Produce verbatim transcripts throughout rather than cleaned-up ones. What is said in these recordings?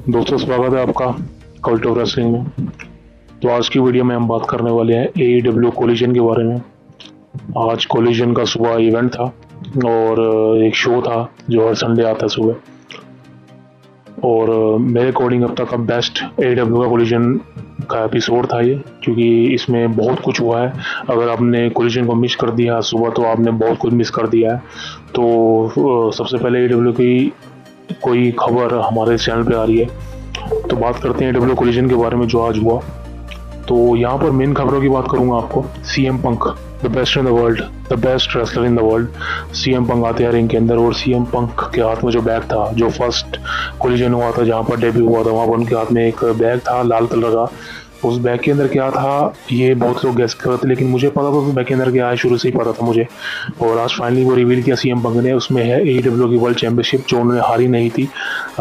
दोस्तों, स्वागत है आपका कल्ट ऑफ रेसलिंग में। तो आज की वीडियो में हम बात करने वाले हैं एईडब्ल्यू कोलिजन के बारे में। आज कोलिजन का सुबह इवेंट था और एक शो था जो हर संडे आता है सुबह। और मेरे अकॉर्डिंग अब तक का बेस्ट एईडब्ल्यू का कोलिजन का एपिसोड था ये, क्योंकि इसमें बहुत कुछ हुआ है। अगर आपने कोलिजन को मिस कर दिया सुबह तो आपने बहुत कुछ मिस कर दिया है। तो सबसे पहले एईडब्ल्यू की कोई खबर हमारे चैनल पे आ रही है, तो बात करते हैं एईडब्ल्यू कोलिजन के बारे में जो आज हुआ। तो यहाँ पर मेन खबरों की बात करूँगा आपको। CM Punk, the best in the world, the best wrestler in the world, CM Punk आते हैं रिंग के अंदर और सीएम पंक के हाथ में जो बैग था, जो फर्स्ट कोलिजन हुआ था जहाँ पर डेब्यू हुआ था, वहाँ पर उनके हाथ में एक बैग था लाल कलर का। उस बैग के अंदर क्या था ये बहुत लोग गैस कर रहे थे, लेकिन मुझे पता था उस बैग के अंदर क्या है, शुरू से ही पता था मुझे। और आज फाइनली वो रिवील किया सीएम पंक ने। उसमें है एईडब्ल्यू की वर्ल्ड चैंपियनशिप जो उन्होंने हारी नहीं थी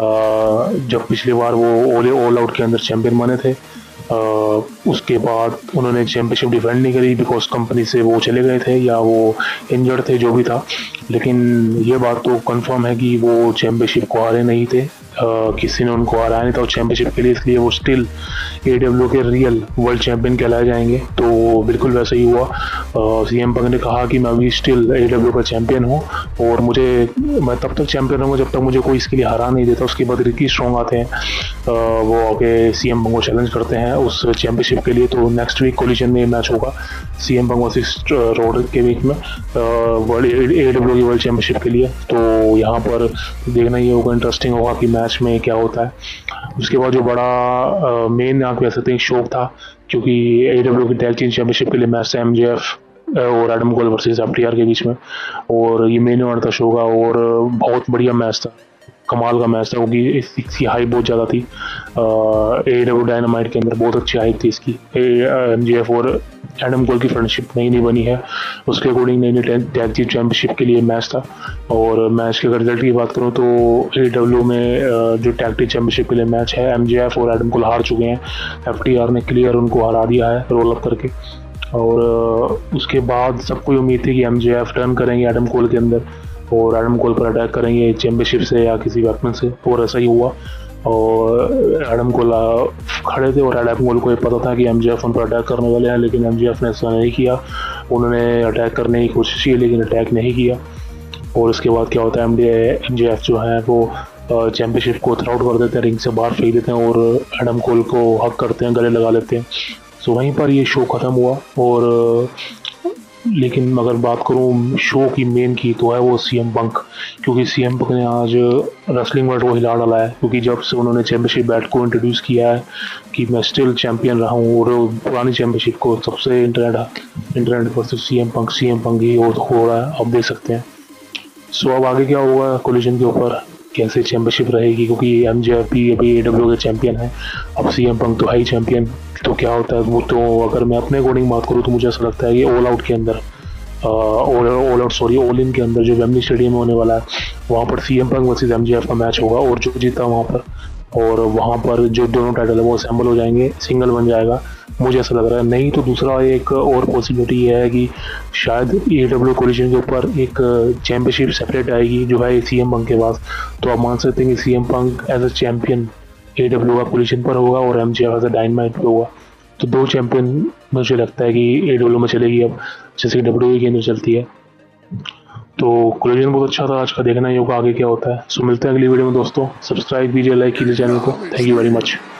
जब पिछली बार वो ऑल ऑल आउट के अंदर चैंपियन बने थे। Uh, उसके बाद उन्होंने चैंपियनशिप डिफेंड नहीं करी बिकॉज कंपनी से वो चले गए थे या वो इंजर्ड थे, जो भी था। लेकिन ये बात तो कंफर्म है कि वो चैंपियनशिप को हारे नहीं थे, uh, किसी ने उनको हराया नहीं था चैंपियनशिप के लिए, इसलिए वो स्टिल एईडब्ल्यू के रियल वर्ल्ड चैंपियन कहलाए जाएंगे। तो बिल्कुल वैसा ही हुआ। सीएम पंक ने कहा कि मैं अभी स्टिल एईडब्ल्यू का चैंपियन हूँ और मुझे मैं तब तक चैंपियन रहूँगा जब तक मुझे कोई इसके लिए हरा नहीं देता। उसके बाद रिकी स्ट्रॉन्ग आते हैं, uh, वो आके सीएम पंक को चैलेंज करते हैं उस चैंपियनशिप के लिए। तो नेक्स्ट वीक कोलिजन में मैच होगा सीएम पंक वर्सेस रोड के बीच में वर्ल्ड एईडब्ल्यू की वर्ल्ड चैंपियनशिप के लिए। तो यहाँ पर देखना ये होगा, इंटरेस्टिंग होगा कि मैच में क्या होता है। उसके बाद जो बड़ा मेन यहाँ कह सकते हैं शौक था, क्योंकि एईडब्ल्यू की टैग टीम चैंपियनशिप के लिए मैच था एमजेएफ और एडम कोल वर्सेस एफटीआर के बीच में, और ये मेन इवेंट था शो का और बहुत बढ़िया मैच था, कमाल का मैच था, क्योंकि इसकी हाइप बहुत ज़्यादा थी। एईडब्ल्यू डायनामाइट के अंदर बहुत अच्छी हाइप थी इसकी। एमजेएफ और एडम कोल की फ्रेंडशिप नई नई बनी है, उसके अकॉर्डिंग नई नई टैग टीम चैंपियनशिप के लिए मैच था। और मैच के अगर रिजल्ट की बात करूँ तो एईडब्ल्यू में जो टैग टीम चैंपियनशिप के लिए मैच है, एमजेएफ और एडम कोल हार चुके हैं। एफटीआर ने क्लियर उनको हरा दिया है रोल अप करके। और उसके बाद सबको उम्मीद थी कि एमजेएफ टर्न करेंगे एडम कोल के अंदर और एडम कोल पर अटैक करेंगे चैंपियनशिप से या किसी वेपन से, और ऐसा ही हुआ। और एडम कोल खड़े थे और एडम कोल को ये पता था कि एमजेएफ उन पर अटैक करने वाले हैं, लेकिन एमजेएफ ने ऐसा नहीं किया। उन्होंने अटैक करने की कोशिश की लेकिन अटैक नहीं किया। और उसके बाद क्या होता है, एमजेएफ जो है वो चैंपियनशिप को थ्रो आउट कर देते हैं, रिंग से बाहर फेंक देते हैं और एडम कोल को हक करते हैं, गले लगा लेते हैं। सो वहीं पर ये शो ख़त्म हुआ। और लेकिन अगर बात करूँ शो की मेन की तो है वो सीएम पंक, क्योंकि सीएम पंक ने आज रेसलिंग वर्ल्ड को हिला डाला है। क्योंकि जब से उन्होंने चैंपियनशिप बैट को इंट्रोड्यूस किया है कि मैं स्टिल चैंपियन रहा हूँ, और पुरानी चैंपियनशिप को सबसे इंटरनेट इंटरनेट पर सिर्फ सीएम पंक सीएम पंक ही हो रहा है, आप देख सकते हैं। सो अब आगे क्या होगा कोलिजन के ऊपर, कैसे चैंपियनशिप रहेगी, क्योंकि एमजेएफ भी अभी एईडब्ल्यू के चैंपियन है, अब सीएम पंक तो है ही चैंपियन। तो क्या होता है वो, तो अगर मैं अपने अकॉर्डिंग बात करूँ तो मुझे ऐसा लगता है कि ऑल आउट के अंदर all all out sorry all in के अंदर जो वेमबली स्टेडियम में होने वाला है, वहाँ पर सीएम पंक वर्सेस एमजेएफ का मैच होगा और जो जीता वहाँ पर, और वहाँ पर जो दोनों टाइटल है वो असेंबल हो जाएंगे, सिंगल बन जाएगा, मुझे ऐसा लग रहा है। नहीं तो दूसरा एक और पॉसिबिलिटी ये है कि शायद एईडब्ल्यू कोलिजन के ऊपर एक चैंपियनशिप सेपरेट आएगी जो है सीएम पंक के पास। तो आप मान सकते हैं कि CM Punk as a champion AEW का कोलिजन पर होगा और एमजेएफ एज अ डायनामाइट पे होगा। तो दो चैंपियन मुझे लगता है कि एईडब्ल्यू में चलेगी अब, जैसे डब्ल्यूडब्ल्यूई के अंदर चलती है। तो कोलिजन बहुत अच्छा था आज का, देखना ही होगा आगे क्या होता है। सो मिलते हैं अगली वीडियो में दोस्तों। सब्सक्राइब कीजिए, लाइक कीजिए चैनल को। Thank you very much.